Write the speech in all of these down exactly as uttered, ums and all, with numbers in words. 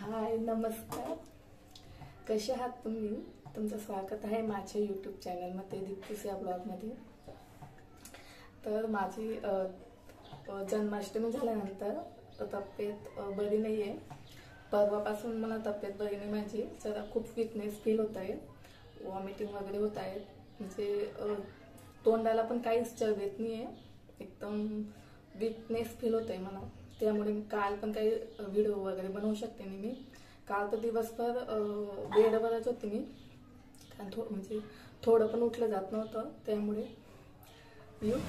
हाय नमस्कार, कसे आहात तुम्ही? तुमचं स्वागत आहे माझ्या यूट्यूब चॅनलमध्ये दीप्तीस या ब्लॉगमध्ये. तर माझी जन्माष्टमी झाल्यानंतर तब्येत बरी नाही आहे. परवापासून मला तब्येत बरी नाही माझी. जरा खूप वीकनेस फील होत आहे, वॉमिटिंग वगैरे होत आहे. म्हणजे तोंडाला पण काहीच चव येत नाही आहे, एकदम वीकनेस फील होत आहे मला. त्यामुळे काल पण काही व्हिडिओ वगैरे बनवू शकते नाही मी. काल तर दिवसभर बेडवरच होते मी, कारण थोडं म्हणजे थोडं पण उठलं जात नव्हतं त्यामुळे. यू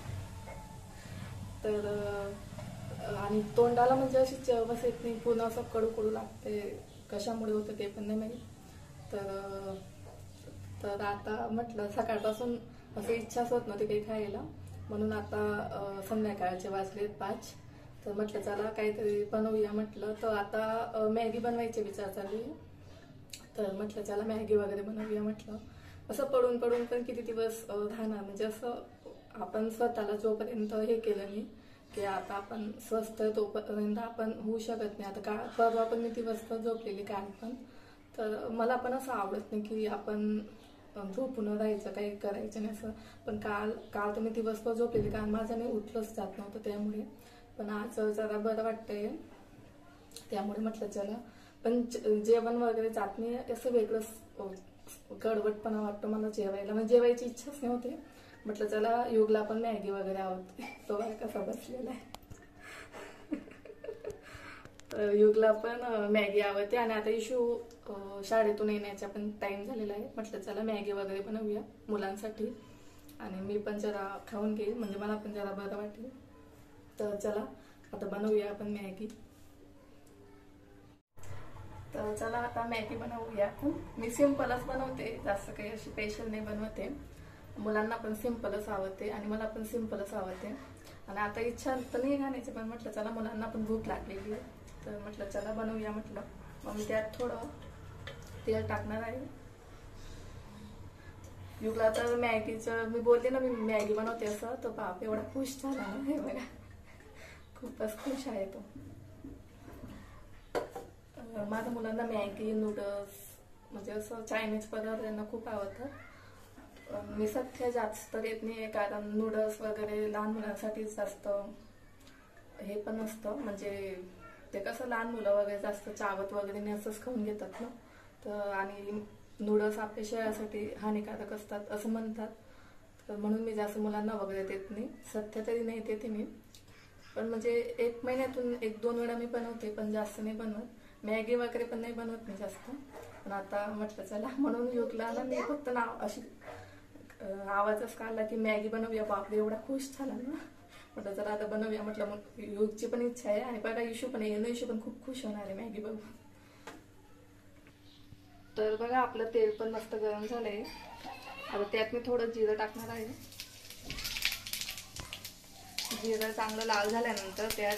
तर आणि तोंडाला म्हणजे अशी चवच येत नाही, पूर्ण असं कडू कडू लागते. कशामुळे होतं ते पण नाही माहीत. तर तर आता म्हटलं सकाळपासून असं इच्छाच होत नव्हती काही खायला, म्हणून आता संध्याकाळचे वाजलेत पाच. तर म्हटलं चला काहीतरी बनवूया म्हटलं. तर आता मॅगी बनवायचे विचार चालू आहे. तर म्हटलं चला मॅगी वगैरे बनवूया म्हटलं. असं पडून पडून पण किती दिवस राहणार, म्हणजे असं आपण स्वतःला जोपर्यंत हे केलं नाही की आता आपण स्वस्थ तोपर्यंत आपण होऊ शकत नाही. आता का परवा पण मी दिवसभर झोपलेली काल पण. तर मला पण असं आवडत नाही की आपण झोपून राहायचं, काही करायचं नाही असं. पण काल काल तर मी दिवसभर झोपलेली, कारण माझं नाही उठलंच जात नव्हतं त्यामुळे. पण आज जरा बरं वाटतंय त्यामुळे म्हटलं चला. पण जेवण वगैरे जात नाही, असं वेगळंच गडबडपणा वाटतं मला जेवायला. म्हणजे जेवायची इच्छाच नाही होते. म्हटलं चला युगला पण मॅगी वगैरे आवडते, तो आहे कसा बसलेला आहे. तर युगला पण मॅगी आवडते. आणि आता इशू शाळेतून येण्याचा पण टाइम झालेला आहे. म्हटलं चला मॅगी वगैरे बनवूया मुलांसाठी, आणि मी पण जरा खाऊन घेईल, म्हणजे मला पण जरा बरं वाटेल. तर चला आता बनवूया आपण मॅगी. तर चला आता मॅगी बनवूया. मी सिंपलच बनवते, जास्त काही अशी स्पेशल नाही बनवते. मुलांना पण सिंपलच आवडते आणि मला पण सिंपलच आवडते. आणि आता इच्छा तर नाही खाण्याची, पण म्हटलं चला मुलांना पण भूक लागलेली आहे, तर म्हटलं चला बनवूया म्हटलं. मग मी त्यात थोडं तेल टाकणार आहे. युगला तर मॅगीचं मी बोलते ना मी मॅगी बनवते असं, तर बाप एवढा खुश झाला ना, हे बघा खूपच खुश आहे तो. माझ्या मुलांना मॅगी नूडल्स म्हणजे असं चायनीज पदार्थ त्यांना खूप आवडतात. मी सध्या जास्त देत नाही, कारण नूडल्स वगैरे लहान मुलांसाठीच जास्त हे पण असतं. म्हणजे ते कसं लहान मुलं वगैरे जास्त चावत वगैरे नाही, असंच खाऊन घेतात ना. तर आणि नूडल्स आपल्या शरीरासाठी हानिकारक असतात असं म्हणतात. तर म्हणून मी जास्त मुलांना वगैरे देत नाही, सध्या तरी नाही देते मी. पण म्हणजे एक महिन्यातून एक दोन वेळा मी बनवते, पण जास्त नाही बनवत. मॅगी वगैरे पण नाही बनवत मी जास्त. पण आता म्हटलं चला, म्हणून युगला ना मी फक्त नाव अशी आवाजच काढला की मॅगी बनवूया, बापरे एवढा खुश झाला ना. म्हटलं जरा आता बनवूया म्हटलं. मग युगची पण इच्छा आहे आणि बघा इशू पण आहे, इशू पण खूप खुश होणार आहे मॅगी बघून. तर बघा आपलं तेल पण मस्त गरम झालंय. आता त्यात मी थोडं जिरं टाकणार आहे. जिरं चांगलं लाल झाल्यानंतर त्यात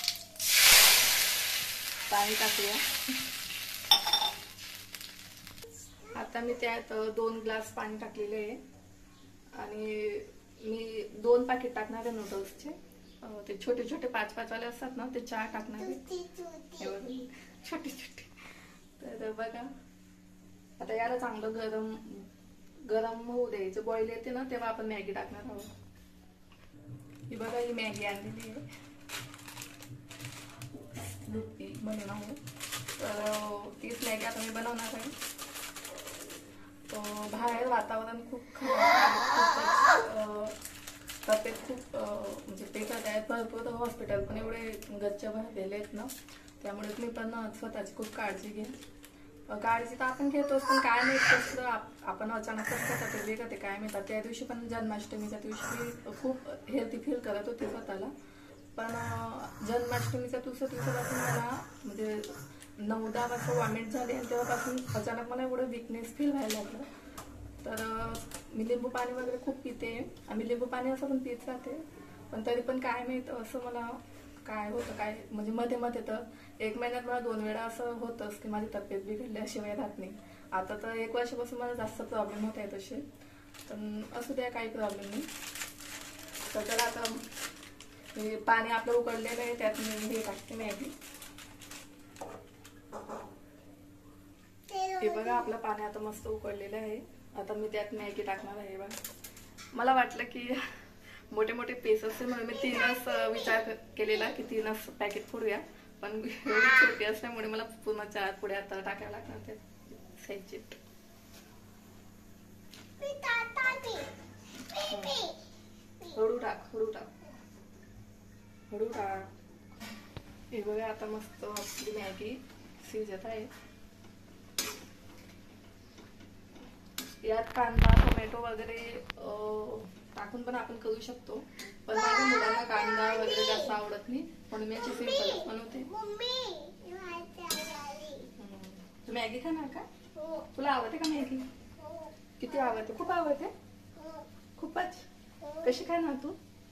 पाणी टाकूया. आता मी त्यात दोन ग्लास पाणी टाकलेले आहे. आणि मी दोन पॅकेट टाकणार आहे नूडल्सचे. ते छोटे छोटे पाच पाच वाले असतात ना, ते चार टाकणार आहे, छोटे छोटे. तर बघा आता याला चांगलं गरम गरम होऊ द्यायचं, बॉईल येते ना तेव्हा आपण मॅगी टाकणार आहोत. ही बघा ही मॅगी आणलेली आहे म्हणून आहोत. तर तीच मॅगी आता मी बनवणार आहे. बाहेर वातावरण खूप खराब, तब्येत खूप म्हणजे पेटत आहेत भरपूर. हॉस्पिटल पण एवढे गच्च भरलेले आहेत ना, त्यामुळे मी पण स्वतःची खूप काळजी घे. काळजी तर आपण घेतोच, पण काय नाही कसं आपण अचानक कसं तब्येत बिघडते काय माहिती. त्या दिवशी पण जन्माष्टमीच्या दिवशी खूप हेल्थी फील करत होते स्वतःला. पण जन्माष्टमीच्या दुसऱ्या दिवसापासून मला म्हणजे नऊ दहा वाजता वॉमिट झाले, आणि तेव्हापासून अचानक मला एवढं वीकनेस फील व्हायला लागलं. तर मी लिंबू पाणी वगैरे खूप पिते, आणि लिंबू पाणी असं पण पित राहते. पण तरी पण काय माहित असं मला काय होतं काय, म्हणजे मध्ये मध्ये तर एक महिन्यात मला दोन वेळा असं होतंच की माझी तब्येत बिघडल्याशिवाय राहत नाही. आता तर एक वर्षापासून मला जास्त प्रॉब्लेम होत आहे तसे, पण असू द्या काही प्रॉब्लेम नाही. तर चला आता पाणी आपलं उकळलेलं आहे, त्यात मी हे टाकते मॅगी. हे बघा आपलं पाणी आता मस्त उकळलेलं आहे. आता मी त्यात मॅगी टाकणार आहे. बघा मला वाटलं की मोठे मोठे पीस असते म्हणून मी तीनच विचार केलेला की तीनच पॅकेट फोडूया, पण एवढी छोटी असल्यामुळे मला पूर्ण चार पुढे आता टाकायला लागणार ते साईजचे. हळू टाक हळू टाक हळू टाक. हे बघा आता मस्त आपली मॅगी शिजत आहे. यात कांदा टोमॅटो वगैरे टाकून पण आपण करू शकतो, पण माझ्या मुलांना कांदा वगैरे जास्त आवडत नाही म्हणून मी याची सिंपल बनवते. तू मॅगी खाणार का? तुला आवडते का मॅगी? किती आवडते? खूप आवडते? खूपच. कशी खाणार तू?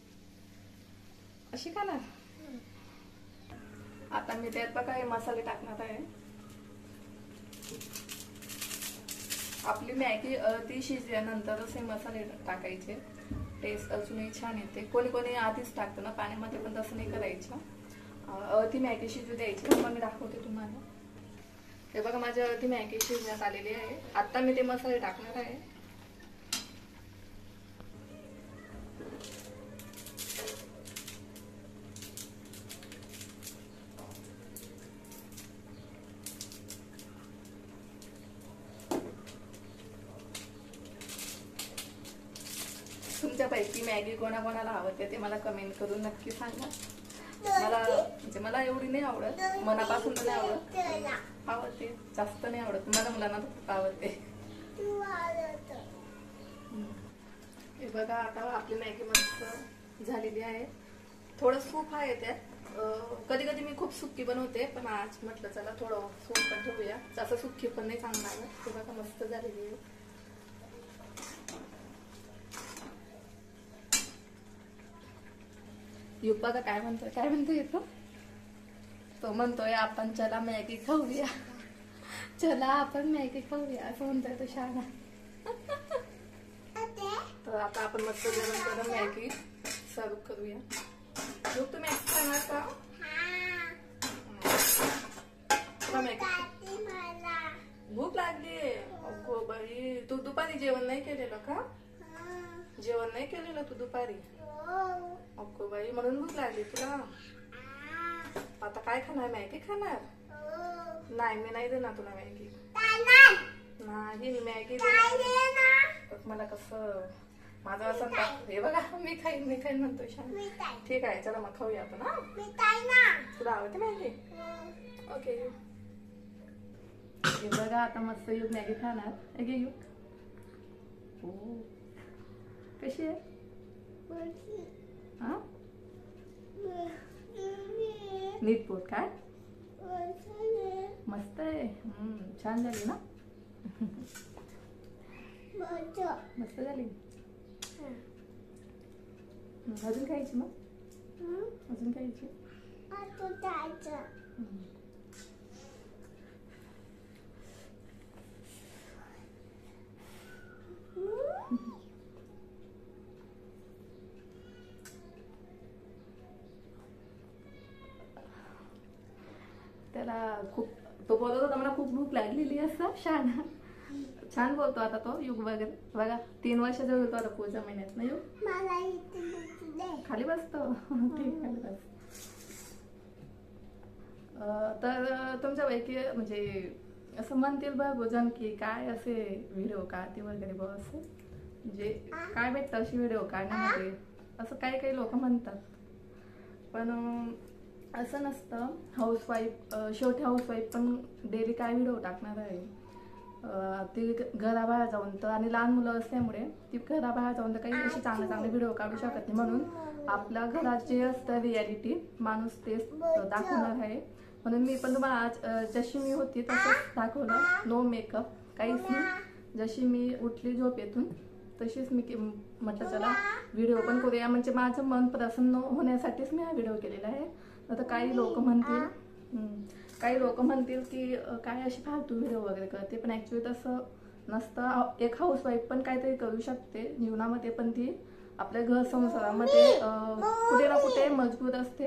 अशी खाणार? आता मी त्यात बघा हे मसाले टाकणार आहे. आपली मॅगी ती शिजल्यानंतरच हे मसाले टाकायचे, टेस्ट अजूनही छान येते. कोणी कोणी आधीच टाकतं ना पाण्यामध्ये, पण तसं नाही करायचं. ती मॅगी शिजू द्यायची. मग मी दाखवते तुम्हाला. हे बघा माझी ती मॅगी शिजण्यात आलेली आहे. आता मी ते मसाले टाकणार आहे. तुमच्यापैकी मॅगी कोणाकोणाला आवडते ते मला कमेंट करून नक्की सांगा. मला म्हणजे मला एवढी नाही आवडत, मनापासून नाही आवडत. आवडते जास्त नाही आवडत. मला मुलांना तर खूप आवडते. हे बघा आता आपली मॅगी मस्त झालेली आहे. थोडं सूप आहे त्यात. कधी कधी मी खूप सुक्की बनवते, पण आज म्हटलं चला थोडं सूप पण ठेवूया. जास्त सुक्की पण नाही चांगलं आहे. हे बघा मस्त झालेली आहे. युग बघा काय म्हणतोय काय म्हणतोय तो तो म्हणतोय आपण चला मॅगी खाऊया, चला आपण मॅगी खाऊया असं म्हणतोय तो शहाणा. तर आता आपण मस्त गरम गरम मॅगी सर्व करूया. युग तू मॅगी खाणार का? भूक लागली? अगो बाई, तू दुपारी जेवण नाही केलेलं का? जेवण नाही केलेलं तू दुपारी? अगो बाई, म्हणून भूक लागली तुला. आता काय खाणार? मॅगी खाणार? नाही मी नाही देणार तुला मॅगी. नाही मी मॅगी देणार. मला कसं माझं असं हे बघा मी खाईन मी खाईन म्हणतोय शान. ठीक आहे चला मग खाऊया आपण. हा तुला आवडते मॅगी? ओके. हे बघा आता मस्त युग मॅगी खाणार. अगे युग हो कशी आहे? हा नीट पोट काय मस्त आहे. हम्म छान झाली ना? मस्त झाली. अजून खायची मग? अजून खायची? त्याला खूप तो बोलत होता मला खूप भूक लागलेली असं शहाणा. छान बोलतो आता तो युग वगैरे. बघा तीन वर्षाचा होतो आता पुढच्या महिन्यात. नाही युग खाली बसतो. ठीक खाली बस. तर तुमच्यापैकी म्हणजे असं म्हणतील बघ जण की काय असे व्हिडिओ काढते वगैरे बघ असं म्हणजे काय भेटतं अशी व्हिडिओ काढण्यामध्ये असं काही काही लोक म्हणतात. पण असं नसतं. हाऊसवाईफ शेवटी हाऊसवाईफ पण डेली काय व्हिडिओ टाकणार आहे. ती घराबाहेर जाऊन तर आणि लहान मुलं असल्यामुळे ती घराबाहेर जाऊन तर काही अशी चांगले चांगले व्हिडिओ काढू शकत नाही. म्हणून आपल्या घरात जे असतं रियालिटी माणूस तेच दाखवणार आहे. म्हणून मी पण तुम्हाला आज जशी मी होती तसंच दाखवलं. नो मेकअप काहीच नाही. जशी मी उठली झोपेतून तशीच मी म्हटलं चला व्हिडिओ पण करूया. म्हणजे माझं मन प्रसन्न होण्यासाठीच मी हा व्हिडिओ केलेला आहे. आता काही लोक म्हणतील काही लोक म्हणतील की काय अशी फालतू व्हिडिओ वगैरे करते, पण ॲक्च्युली तसं नसतं. एक हाऊसवाईफ पण काहीतरी करू शकते जीवनामध्ये, पण ती आपल्या घर संसारामध्ये कुठे ना कुठे मजबूत असते.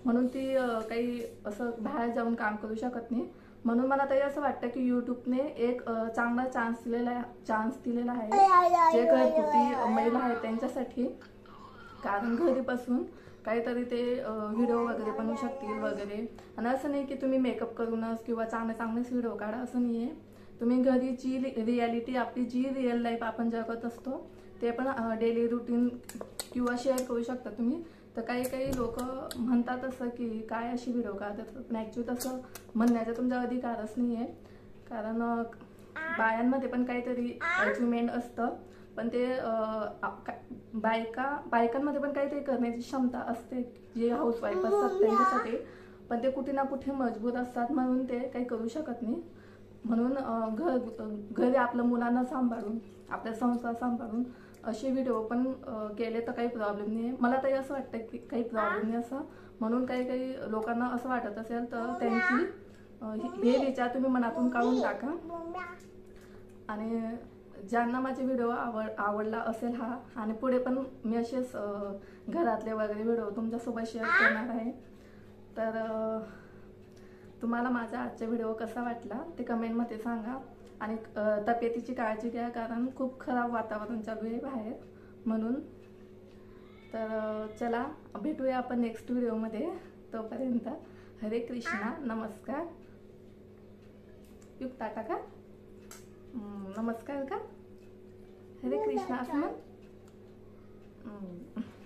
म्हणून ती अं, काही असं बाहेर जाऊन काम करू शकत नाही. म्हणून मला तरी असं वाटतं की यूट्यूबने एक अं, चांगला चान्स दिलेला चान्स दिलेला आहे जे घरगुती महिला आहेत त्यांच्यासाठी. कारण घरी बसून काहीतरी ते व्हिडिओ वगैरे बनवू शकतील वगैरे. आणि असं नाही की तुम्ही मेकअप करूनच किंवा चांगले चांगलेच व्हिडिओ काढा, असं नाही आहे. तुम्ही घरी जी रियालिटी आपली जी रिअल लाईफ आपण जगत असतो ते पण डेली रुटीन किंवा शेअर करू शकता तुम्ही. तर काही काही लोक म्हणतात असं की काय अशी व्हिडिओ काढतात, पण ॲक्च्युली तसं म्हणण्याचा तुमचा अधिकारच नाही आहे. कारण बायांमध्ये पण काहीतरी अचिव्हमेंट असतं, पण ते बायका बायकांमध्ये पण काहीतरी करण्याची क्षमता असते जे हाऊसवाईफ असतात त्यांच्यासाठी. पण ते कुठे ना कुठे मजबूत असतात म्हणून ते काही करू शकत नाही. म्हणून घर घरी आपल्या मुलांना सांभाळून आपल्या संसार सांभाळून असे व्हिडिओ पण केले तर काही प्रॉब्लेम नाही आहे. मला तरी असं वाटतं की काही प्रॉब्लेम नाही असं. म्हणून काही काही लोकांना असं वाटत असेल तर त्यांची हे विचार तुम्ही मनातून काढून टाका. आणि ज्यांना माझे व्हिडिओ आवड आवडला असेल हा, आणि पुढे पण मी असेच घरातले वगैरे व्हिडिओ तुमच्यासोबत शेअर करणार आहे. तर तुम्हाला माझा आजचा व्हिडिओ कसा वाटला ते कमेंटमध्ये सांगा. आणि तब्येतीची काळजी घ्या कारण खूप खराब वातावरण चालू आहे बाहेर म्हणून. तर चला भेटूया आपण नेक्स्ट व्हिडिओमध्ये. तोपर्यंत हरे कृष्णा, नमस्कार. युक्ता टाका नमस्कार का, हरे कृष्णा असं म्हण.